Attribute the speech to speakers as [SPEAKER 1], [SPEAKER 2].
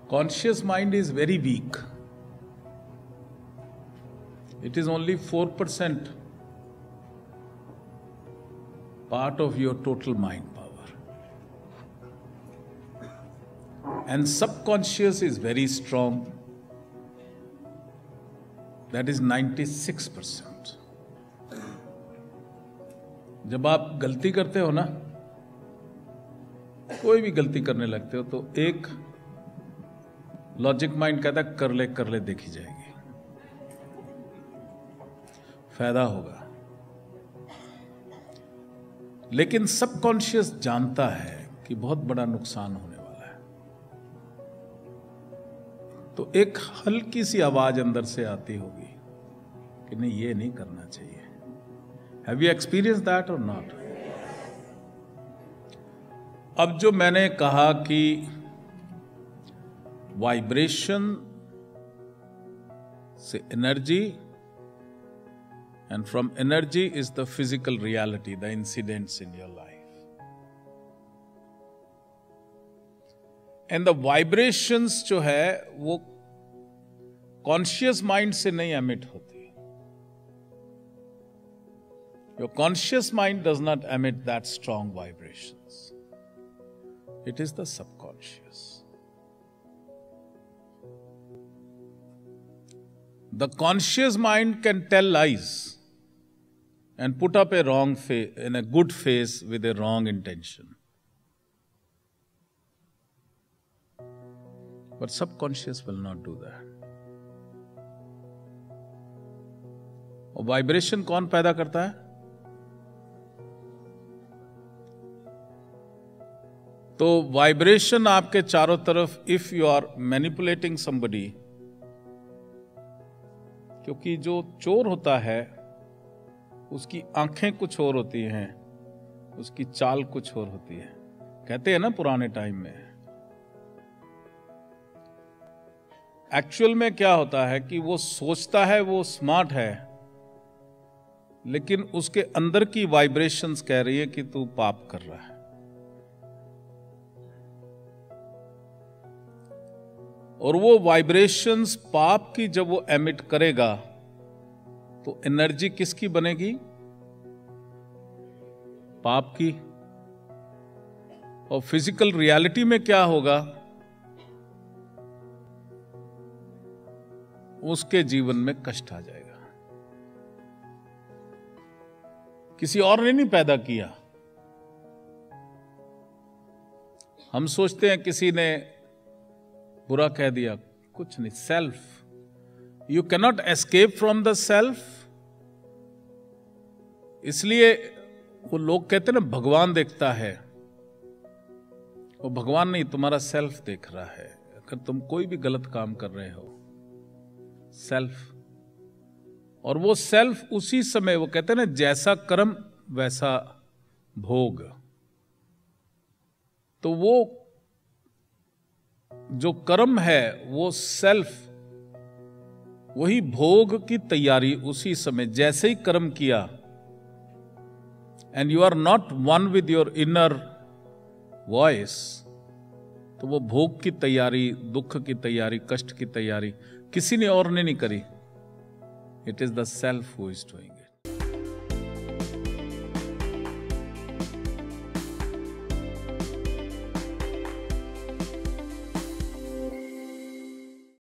[SPEAKER 1] Conscious mind is very weak. It is only 4% part of your total mind power. And subconscious is very strong. That is 96%. जब आप गलती करते हो ना, कोई भी गलती करने लगते हो, तो एक लॉजिक माइंड कहता है कर ले देखी जाएगी, फायदा होगा। लेकिन सबकॉन्शियस जानता है कि बहुत बड़ा नुकसान होने वाला है, तो एक हल्की सी आवाज अंदर से आती होगी कि नहीं, ये नहीं करना चाहिए। Have you experienced that or not? अब जो मैंने कहा कि वाइब्रेशन से energy, and from energy is the physical reality, the incidents in your life. And the vibrations जो है वो conscious mind से नहीं emit होती. Your conscious mind does not emit that strong vibrations. It is the subconscious. The conscious mind can tell lies and put up a wrong face in a good face with a wrong intention. But subconscious will not do that. और vibration कौन पैदा करता है? तो vibration आपके चारों तरफ, if you are manipulating somebody, क्योंकि जो चोर होता है उसकी आंखें कुछ और होती हैं, उसकी चाल कुछ और होती है। कहते हैं ना पुराने टाइम में, एक्चुअल में क्या होता है कि वो सोचता है वो स्मार्ट है, लेकिन उसके अंदर की वाइब्रेशंस कह रही है कि तू पाप कर रहा है। और वो वाइब्रेशंस पाप की जब वो एमिट करेगा तो एनर्जी किसकी बनेगी? पाप की। और फिजिकल रियलिटी में क्या होगा? उसके जीवन में कष्ट आ जाएगा। किसी और ने नहीं पैदा किया। हम सोचते हैं किसी ने बुरा कह दिया, कुछ नहीं, self. You cannot escape from the self. इसलिए वो लोग कहते हैं ना भगवान देखता है, वो भगवान नहीं, तुम्हारा सेल्फ देख रहा है। अगर तुम कोई भी गलत काम कर रहे हो, सेल्फ। और वो सेल्फ उसी समय, वो कहते हैं ना जैसा कर्म वैसा भोग। तो वो जो कर्म है वो सेल्फ, वही भोग की तैयारी उसी समय, जैसे ही कर्म किया, and you are not one with your inner voice, तो वो भोग की तैयारी, दुख की तैयारी, कष्ट की तैयारी किसी ने और ने नहीं करी। It is the self who is doing.